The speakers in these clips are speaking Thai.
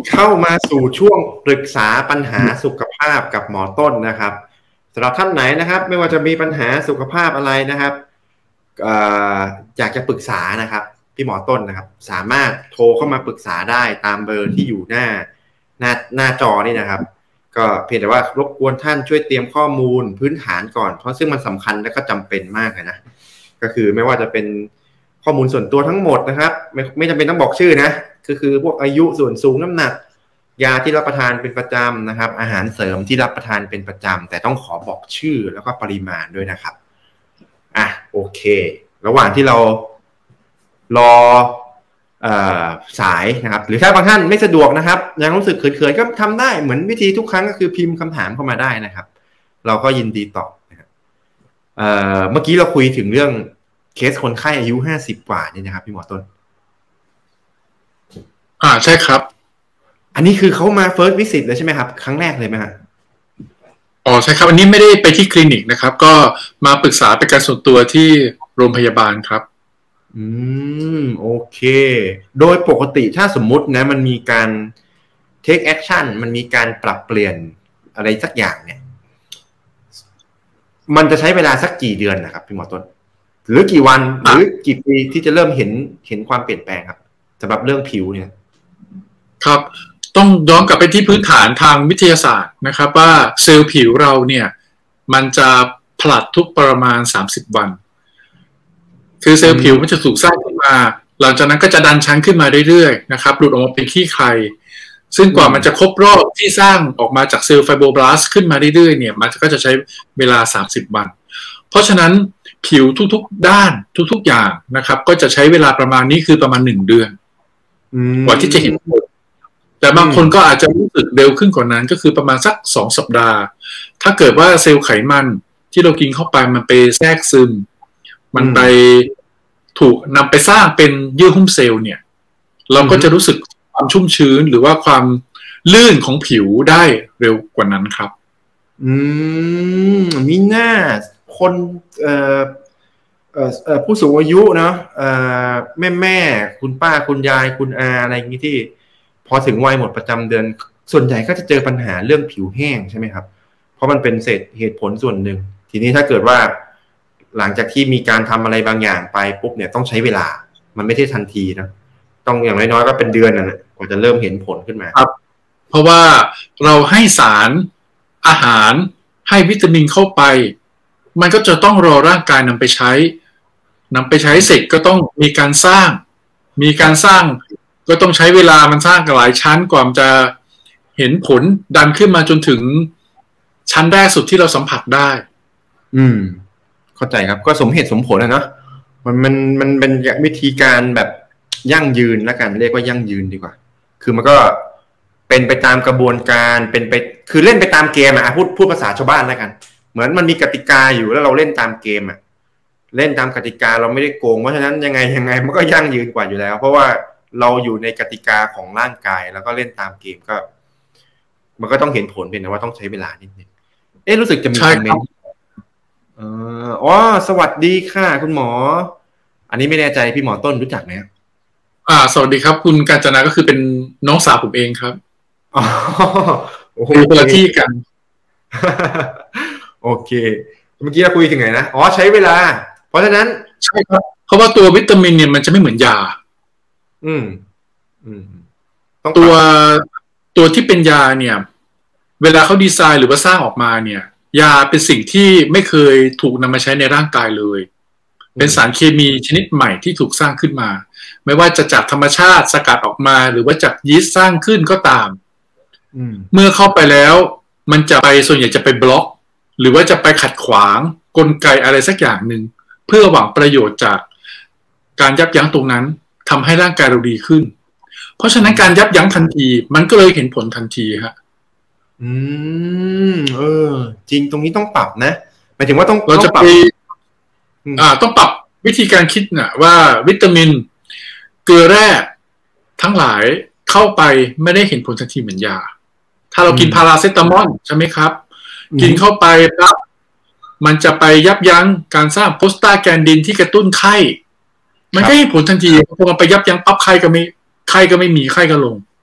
เข้ามาสู่ช่วงปรึกษาปัญหาสุขภาพกับหมอต้นนะครับสำหรับท่านไหนนะครับไม่ว่าจะมีปัญหาสุขภาพอะไรนะครับเอ่อยากจะปรึกษานะครับพี่หมอต้นนะครับสามารถโทรเข้ามาปรึกษาได้ตามเบอร์ที่อยู่หน้าจอนี่นะครับก็เพียงแต่ว่ารบกวนท่านช่วยเตรียมข้อมูลพื้นฐานก่อนเพราะซึ่งมันสำคัญและก็จำเป็นมากเลยนะก็คือไม่ว่าจะเป็นข้อมูลส่วนตัวทั้งหมดนะครับไม่จำเป็นต้องบอกชื่อนะคือพวกอายุส่วนสูงน้ำหนักยาที่รับประทานเป็นประจำนะครับอาหารเสริมที่รับประทานเป็นประจำแต่ต้องขอบอกชื่อแล้วก็ปริมาณด้วยนะครับโอเคระหว่างที่เรารอสายนะครับหรือถ้าบางท่านไม่สะดวกนะครับยังรู้สึกเขินๆก็ทำได้เหมือนวิธีทุกครั้งก็คือพิมพ์คำถามเข้ามาได้นะครับเราก็ยินดีตอบนะครับเมื่อกี้เราคุยถึงเรื่องเคสคนไข้อายุ50กว่านี่นะครับพี่หมอต้นใช่ครับอันนี้คือเขามา first visit เลยใช่ไหมครับครั้งแรกเลยไหมครับใช่ครับอันนี้ไม่ได้ไปที่คลินิกนะครับก็มาปรึกษาเป็นการส่วนตัวที่โรงพยาบาลครับโอเคโดยปกติถ้าสมมุตินะมันมีการ take action มันมีการปรับเปลี่ยนอะไรสักอย่างเนี่ยมันจะใช้เวลาสักกี่เดือนนะครับพี่หมอต้นหรือกี่วันหรือกี่ปีที่จะเริ่มเห็นความเปลี่ยนแปลงครับสำหรับเรื่องผิวเนี่ยครับต้องย้อนกลับไปที่พื้นฐานทางวิทยาศาสตร์นะครับว่าเซลล์ผิวเราเนี่ยมันจะผลัดทุกประมาณ30วันคือเซลล์ผิวมันจะถูกสร้างขึ้นมาหลังจากนั้นก็จะดันชั้นขึ้นมาเรื่อยๆนะครับหลุดออกมาเป็นขี้ใครซึ่งกว่ามันจะครบรอบที่สร้างออกมาจากเซลล์ไฟโบบลาสต์ขึ้นมาเรื่อยๆเนี่ยมันก็จะใช้เวลา30วันเพราะฉะนั้นผิวทุกๆด้านทุกๆอย่างนะครับก็จะใช้เวลาประมาณนี้คือประมาณ1 เดือนกว่าที่จะเห็นผลแต่บางคนก็อาจจะรู้สึกเร็วขึ้นกว่านั้นก็คือประมาณสัก2 สัปดาห์ถ้าเกิดว่าเซลล์ไขมันที่เรากินเข้าไปมันไปแทรกซึมมันไปถูกนำไปสร้างเป็นเยื่อหุ้มเซลล์เนี่ยเราก็จะรู้สึกความชุ่มชื้นหรือว่าความลื่นของผิวได้เร็วกว่านั้นครับมีหน้าคนผู้สูงอายุเนาะแม่คุณป้าคุณยายคุณอาอะไรอย่างนี้ที่พอถึงวัยหมดประจำเดือนส่วนใหญ่ก็จะเจอปัญหาเรื่องผิวแห้งใช่ไหมครับเพราะมันเป็นเหตุผลส่วนหนึ่งทีนี้ถ้าเกิดว่าหลังจากที่มีการทำอะไรบางอย่างไปปุ๊บเนี่ยต้องใช้เวลามันไม่ใช่ทันทีนะต้องอย่างน้อยๆก็เป็นเดือนนะกว่าจะเริ่มเห็นผลขึ้นมาครับเพราะว่าเราให้สารอาหารให้วิตามินเข้าไปมันก็จะต้องรอร่างกายนำไปใช้เสร็จก็ต้องมีการสร้างก็ต้องใช้เวลามันสร้างกันหลายชั้นกว่ามันจะเห็นผลดันขึ้นมาจนถึงชั้นแรกสุดที่เราสัมผัสได้เข้าใจครับก็สมเหตุสมผลนะเนาะมันเป็นวิธีการแบบยั่งยืนแล้วกันเรียกว่ายั่งยืนดีกว่าคือมันก็เป็นไปตามกระบวนการเป็นไปคือเล่นไปตามเกมพูดภาษาชาวบ้านแล้วกันเหมือนมันมีกติกาอยู่แล้วเราเล่นตามเกมเล่นตามกติกาเราไม่ได้โกงเพราะฉะนั้นยังไงมันก็ยั่งยืนกว่าอยู่แล้วเพราะว่าเราอยู่ในกติกาของร่างกายแล้วก็เล่นตามเกมก็มันก็ต้องเห็นผลเป็นนะว่าต้องใช้เวลานิดนึงรู้สึกจะมีคอมเมนต์สวัสดีค่ะคุณหมออันนี้ไม่แน่ใจพี่หมอต้นรู้จักไหมสวัสดีครับคุณกาญจนาก็คือเป็นน้องสาวผมเองครับคนละที่กันโอเคเมื่อกี้เราคุยถึงไหนนะใช้เวลาเพราะฉะนั้นใช่ครับเพราะว่าตัววิตามินเนี่ยมันจะไม่เหมือนยาตัวที่เป็นยาเนี่ยเวลาเขาดีไซน์หรือว่าสร้างออกมาเนี่ยยาเป็นสิ่งที่ไม่เคยถูกนำมาใช้ในร่างกายเลยเป็นสารเคมีชนิดใหม่ที่ถูกสร้างขึ้นมาไม่ว่าจะจากธรรมชาติสกัดออกมาหรือว่าจากยีสต์สร้างขึ้นก็ตามเมื่อเข้าไปแล้วมันจะไปส่วนใหญ่จะไปบล็อกหรือว่าจะไปขัดขวางกลไกอะไรสักอย่างหนึ่งเพื่อหวังประโยชน์จากการยับยั้งตรงนั้นทำให้ร่างกายเราดีขึ้นเพราะฉะนั้นการยับยั้งทันทีมันก็เลยเห็นผลทันทีฮะจริงตรงนี้ต้องปรับนะหมายถึงว่าเราจะปรับต้องปรับวิธีการคิดนะว่าวิตามินเกลือแร่ทั้งหลายเข้าไปไม่ได้เห็นผลทันทีเหมือนยาถ้าเรากินพาราเซตามอลใช่ไหมครับกินเข้าไปปั๊บมันจะไปยับยั้งการสร้างโพสตาแกนดินที่กระตุ้นไข้มันก็ให้ผลทันทีพอมันไปยับยั้งปั๊บไข้ก็ไม่มีไข้ก็ลง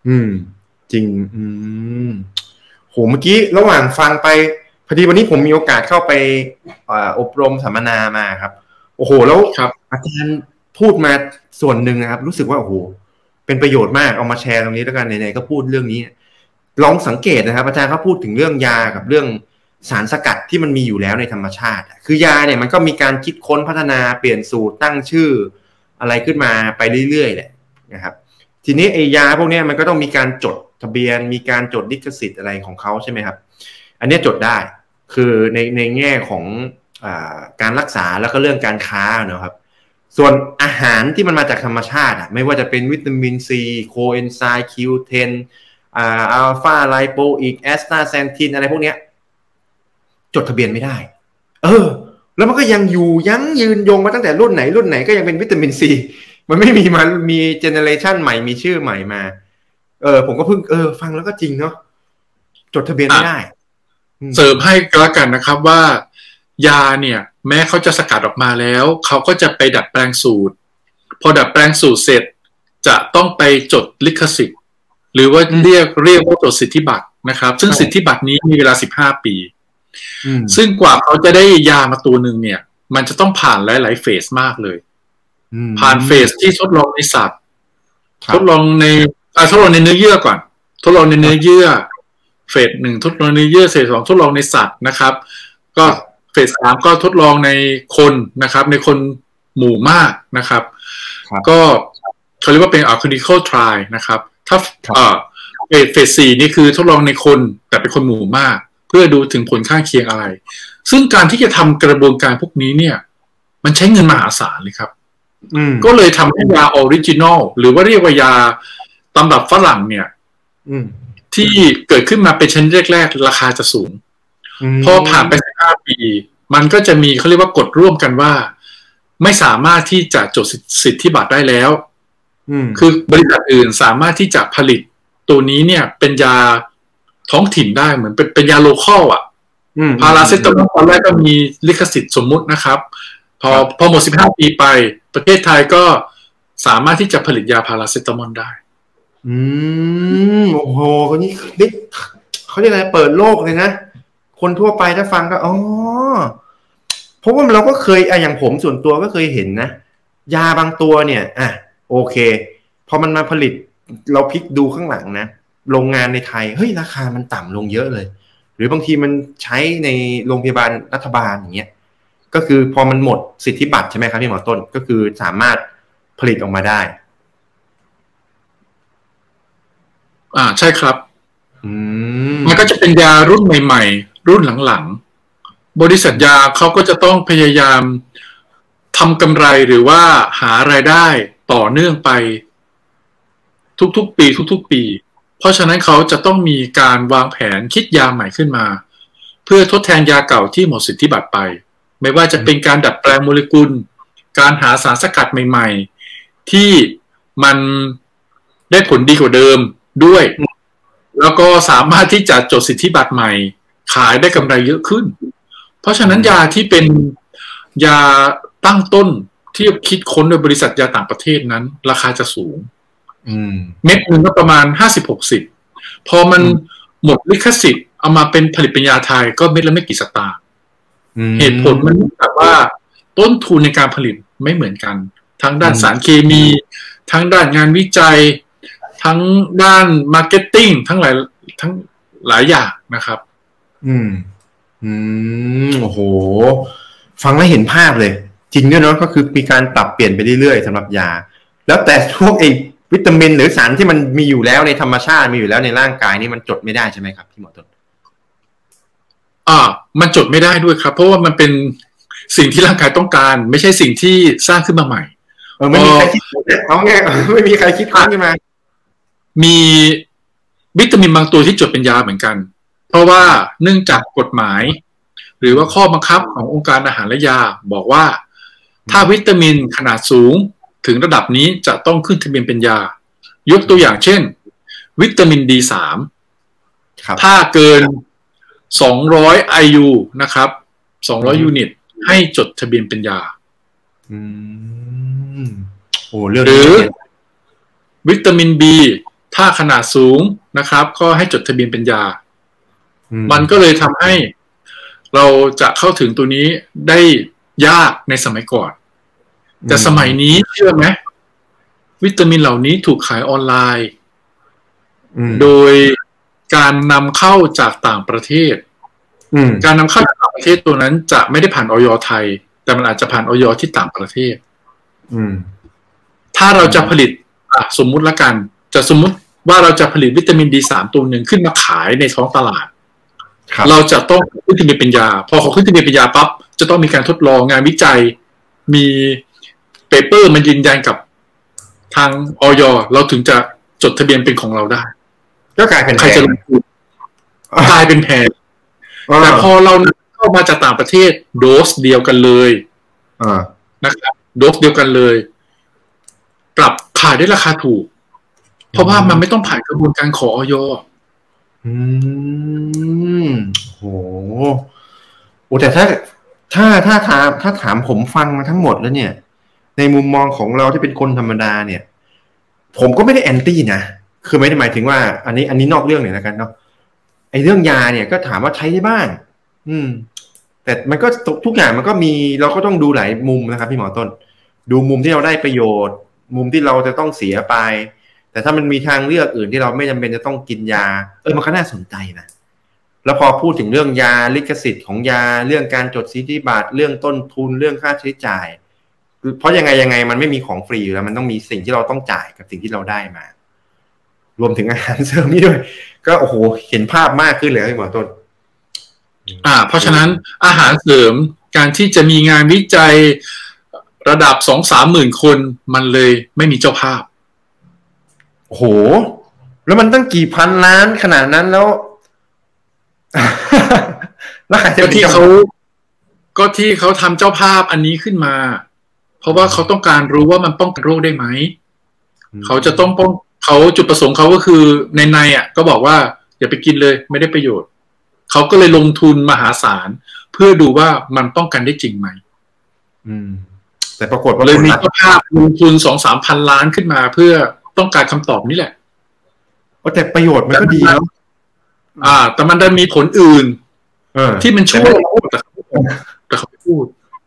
อืมจริงมโหเมื่อกี้ระหว่างฟังไปพอดีวันนี้ผมมีโอกาสเข้าไปอบรมสัมมนามาครับโอ้โหแล้วอาจารย์พูดมาส่วนหนึ่งนะครับรู้สึกว่าโอ้โหเป็นประโยชน์มากเอามาแชร์ตรงนี้แล้วกันไหนๆก็พูดเรื่องนี้ลองสังเกตนะครับอาจารย์เขาพูดถึงเรื่องยากับเรื่องสารสกัดที่มันมีอยู่แล้วในธรรมชาติคือยาเนี่ยมันก็มีการคิดค้นพัฒนาเปลี่ยนสูตรตั้งชื่ออะไรขึ้นมาไปเรื่อยๆแหละนะครับทีนี้ไอ้ยาพวกนี้มันก็ต้องมีการจดทะเบียนมีการจดลิขสิทธิ์อะไรของเขาใช่ไหมครับอันนี้จดได้คือในแง่ของการรักษาแล้วก็เรื่องการค้านะครับส่วนอาหารที่มันมาจากธรรมชาติไม่ว่าจะเป็นวิตามินซีโคเอนไซม์ Q10 อัลฟาไลโปอิกแอสตาแซนทินอะไรพวกนี้จดทะเบียนไม่ได้แล้วมันก็ยังอยู่ยั้งยืนยงมาตั้งแต่รุ่นไหนก็ยังเป็นวิตามินซีมันไม่มีเจเนเรชันใหม่มีชื่อใหม่มาผมก็เพิ่งฟังแล้วก็จริงเนาะจดทะเบียนไม่ได้เสริมให้ก็แล้วกันนะครับว่ายาเนี่ยแม้เขาจะสกัดออกมาแล้วเขาก็จะไปดัดแปลงสูตรพอดัดแปลงสูตรเสร็จจะต้องไปจดลิขสิทธิ์หรือว่าเรียกว่าจดสิทธิบัตรนะครับซึ่งสิทธิบัตรนี้มีเวลา15 ปีซึ่งกว่าเขาจะได้ยามาตัวหนึ่งเนี่ยมันจะต้องผ่านหลายๆเฟสมากเลยผ่านเฟสที่ทดลองในสัตว์ทดลองในเนื้อเยื่อก่อนทดลองในเนื้อเยื่อเฟส 1ทดลองในเนื้อเยื่อเฟส 2ทดลองในสัตว์นะครับก็เฟส 3ก็ทดลองในคนนะครับในคนหมู่มากนะครับก็เขาเรียกว่าเป็น clinical trial นะครับถ้าเฟส 4นี่คือทดลองในคนแต่เป็นคนหมู่มากเพื่อดูถึงผลข้างเคียงอะไรซึ่งการที่จะทำกระบวนการพวกนี้เนี่ยมันใช้เงินมหาศาลเลยครับก็เลยทำให้ยาออริจินอลหรือว่าเรียกว่ายาตำรับฝรั่งเนี่ยที่เกิดขึ้นมาเป็นชนิดแรกๆราคาจะสูงพอผ่านไป15 ปีมันก็จะมีเขาเรียกว่ากฎร่วมกันว่าไม่สามารถที่จะจดสิทธิบัตรได้แล้วคือบริษัทอื่นสามารถที่จะผลิตตัวนี้เนี่ยเป็นยาท้องถิ่นได้เหมือนเป็นยาโลคอลพาราเซตามอลตอนแรกก็มีลิขสิทธิ์สมมุตินะครับพอหมด15 ปีไปประเทศไทยก็สามารถที่จะผลิตยาพาราเซตามอลได้โอ้โหคนนี้เขาเรียกอะไรเปิดโลกเลยนะคนทั่วไปถ้าฟังก็เพราะว่าเราก็เคยอย่างผมส่วนตัวก็เคยเห็นนะยาบางตัวเนี่ยโอเคพอมันมาผลิตเราพลิกดูข้างหลังนะโรงงานในไทยเฮ้ยราคามันต่ำลงเยอะเลยหรือบางทีมันใช้ในโรงพยาบาลรัฐบาลอย่างเงี้ยก็คือพอมันหมดสิทธิบัตรใช่ไหมครับพี่หมอต้นก็คือสามารถผลิตออกมาได้ใช่ครับมันก็จะเป็นยารุ่นใหม่ๆรุ่นหลังๆบริษัทยาเขาก็จะต้องพยายามทำกำไรหรือว่าหารายได้ต่อเนื่องไปทุกๆปีเพราะฉะนั้นเขาจะต้องมีการวางแผนคิดยาใหม่ขึ้นมาเพื่อทดแทนยาเก่าที่หมดสิทธิบัตรไปไม่ว่าจะเป็นการดัดแปลงโมเลกุลการหาสารสกัดใหม่ๆที่มันได้ผลดีกว่าเดิมด้วยแล้วก็สามารถที่จะจดสิทธิบัตรใหม่ขายได้กำไรเยอะขึ้นเพราะฉะนั้นยาที่เป็นยาตั้งต้นที่คิดค้นโดยบริษัทยาต่างประเทศนั้นราคาจะสูงเม็ดหนึ่งก็ประมาณ50-60พอมันหมดลิขสิทธิ์เอามาเป็นผลิตเป็นยาไทยก็เม็ดละไม่กี่สตางค์เหตุผลมันแบบว่าต้นทุนในการผลิตไม่เหมือนกันทั้งด้านสารเคมีทั้งด้านงานวิจัยทั้งด้านมาร์เก็ตติ้งทั้งหลายอย่างนะครับโอ้โหฟังแล้วเห็นภาพเลยจริงด้วยเนาะก็คือมีการปรับเปลี่ยนไปเรื่อยๆสำหรับยาแล้วแต่พวกวิตามินหรือสารที่มันมีอยู่แล้วในธรรมชาติมีอยู่แล้วในร่างกายนี่มันจดไม่ได้ใช่ไหมครับพี่หมอต้นมันจดไม่ได้ด้วยครับเพราะว่ามันเป็นสิ่งที่ร่างกายต้องการไม่ใช่สิ่งที่สร้างขึ้นมาใหม่ไม่มีใครคิดเอาไงไม่มีใครคิดขึ้นมามีวิตามินบางตัวที่จดเป็นยาเหมือนกันเพราะว่าเนื่องจากกฎหมายหรือว่าข้อบังคับขององค์การอาหารและยาบอกว่าถ้าวิตามินขนาดสูงถึงระดับนี้จะต้องขึ้นทะเบียนเป็นยายกตัวอย่างเช่นวิตามิน D3 ถ้าเกิน200 IU นะครับ200ยูนิตให้จดทะเบียนเป็นยาหรือวิตามิน B ถ้าขนาดสูงนะครับก็ให้จดทะเบียนเป็นยา มันก็เลยทำให้เราจะเข้าถึงตัวนี้ได้ยากในสมัยก่อนแต่สมัยนี้เชื่อไหมวิตามินเหล่านี้ถูกขายออนไลน์โดยการนำเข้าจากต่างประเทศการนำเข้าจากต่างประเทศตัวนั้นจะไม่ได้ผ่านอย.ไทยแต่มันอาจจะผ่านอย.ที่ต่างประเทศถ้าเราจะผลิตสมมุติละกันจะสมมุติว่าเราจะผลิตวิตามิน D3 ตัวหนึ่งขึ้นมาขายในท้องตลาดเราจะต้องขึ้นทะเบียนเป็นยาพอเขาขึ้นทะเบียนเป็นยาปั๊บจะต้องมีการทดลองงานวิจัยมีเปเปอร์มันยืนยันกับทางอย.เราถึงจะจดทะเบียนเป็นของเราได้ก็กลายเป็นใครจะลงทุนกลายเป็นแพงแต่พอเราเข้ามาจากต่างประเทศโดสเดียวกันเลยนะครับโดสเดียวกันเลยกลับขายได้ราคาถูกเพราะว่ามันไม่ต้องผ่านกระบวนการขออย. โหแต่ถ้าถามผมฟังมาทั้งหมดแล้วเนี่ยในมุมมองของเราที่เป็นคนธรรมดาเนี่ยผมก็ไม่ได้แอนตี้นะคือไม่ได้หมายถึงว่าอันนี้นอกเรื่องเลยแล้วกันเนาะไอ้เรื่องยาเนี่ยก็ถามว่าใช้ได้บ้างแต่มันก็ทุกอย่างมันก็มีเราก็ต้องดูหลายมุมนะครับพี่หมอต้นดูมุมที่เราได้ประโยชน์มุมที่เราจะต้องเสียไปแต่ถ้ามันมีทางเลือกอื่นที่เราไม่จำเป็นจะต้องกินยามันก็น่าสนใจนะแล้วพอพูดถึงเรื่องยาลิขสิทธิ์ของยาเรื่องการจดสิทธิบัตรเรื่องต้นทุนเรื่องค่าใช้จ่ายเพราะยังไงมันไม่มีของฟรีอยู่แล้วมันต้องมีสิ่งที่เราต้องจ่ายกับสิ่งที่เราได้มารวมถึงอาหารเสริมนี่ด้วยก็โอ้โหเห็นภาพมากขึ้นเลยพี่หมอต้นเพราะฉะนั้นอาหารเสริมการที่จะมีงานวิจัยระดับ 2-3 หมื่นคนมันเลยไม่มีเจ้าภาพโอ้โหแล้วมันตั้งกี่พันล้านขนาดนั้นแล้วแล้วใครจะที่เขาทำเจ้าภาพอันนี้ขึ้นมาเพราะว่าเขาต้องการรู้ว่ามันป้องกันโรคได้ไหมเขาจะต้องเขาจุดประสงค์เขาก็คือในก็บอกว่าอย่าไปกินเลยไม่ได้ประโยชน์เขาก็เลยลงทุนมหาศาลเพื่อดูว่ามันป้องกันได้จริงไหมแต่ปรากฏว่าเลยมีเจ้าภาพลงทุน 2-3 พันล้านขึ้นมาเพื่อต้องการคำตอบนี่แหละแต่ประโยชน์มันก็ดีแล้วแต่มันได้มีผลอื่นที่มันช่วยแต่เขาไม่พูด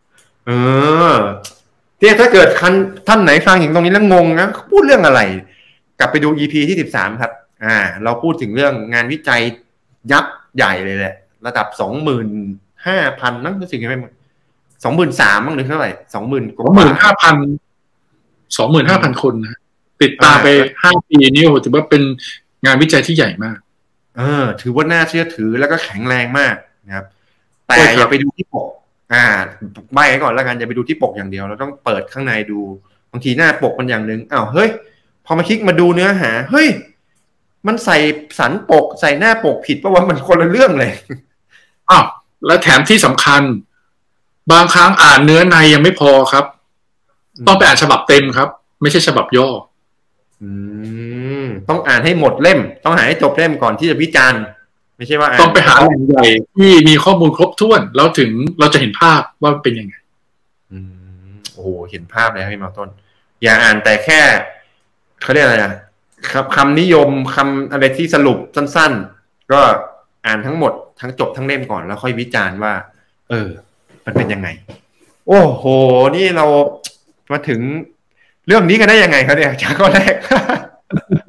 เนี่ยถ้าเกิดท่านไหนฟังอย่างตรงนี้แล้วงงนะพูดเรื่องอะไรกลับไปดู EP ที่13ครับเราพูดถึงเรื่องงานวิจัยยักษ์ใหญ่เลยแหละระดับ 25,000 นั่นคือสิ่งที่ไม่ 23,000 มั้งหรือเท่าไหร่ 25,000 คนนะติดตามไป5 ปีนี่โหถือว่าเป็นงานวิจัยที่ใหญ่มากถือว่าน่าเชื่อถือแล้วก็แข็งแรงมากนะครับแต่อย่าไปดูที่ปกใบ้ก่อนแล้วกันอย่าไปดูที่ปกอย่างเดียวเราต้องเปิดข้างในดูบางทีหน้าปกมันอย่างนึงเฮ้ยพอมาคลิกมาดูเนื้อหาเฮ้ยมันใส่สันปกใส่หน้าปกผิดเพราะว่ามันคนละเรื่องเลยแล้วแถมที่สำคัญบางครั้งอ่านเนื้อในยังไม่พอครับต้องไปอ่านฉบับเต็มครับไม่ใช่ฉบับย่อต้องอ่านให้หมดเล่มต้องอ่านให้จบเล่มก่อนที่จะวิจารณ์ไม่ใช่ว่าต้องไปหาแหล่งใหญ่ที่มีข้อมูลครบถ้วนแล้วถึงเราจะเห็นภาพว่าเป็นยังไงโอ้โหเห็นภาพเลยครับพี่หมอต้นอย่าอ่านแต่แค่เขาเรียกอะไรคำนิยมคำอะไรที่สรุปสั้นๆก็อ่านทั้งหมดทั้งจบทั้งเล่มก่อนแล้วค่อยวิจารณ์ว่ามันเป็นยังไงโอ้โหนี่เรามาถึงเรื่องนี้กันได้ยังไงครับเนี่ยจากข้อแรก